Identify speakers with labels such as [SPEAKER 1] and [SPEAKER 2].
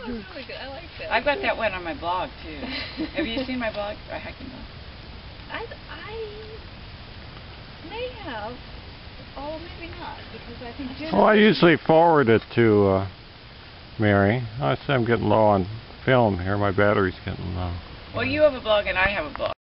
[SPEAKER 1] was really good. I like that.
[SPEAKER 2] I've got that one on my blog too. Have you seen my blog? Or hiking blog?
[SPEAKER 1] I may have. Oh, maybe not, because I think Jim...
[SPEAKER 3] Well, I usually forward it to Mary. I say I'm getting low on film here. My battery's getting low.
[SPEAKER 2] Well, you have a blog and I have a blog.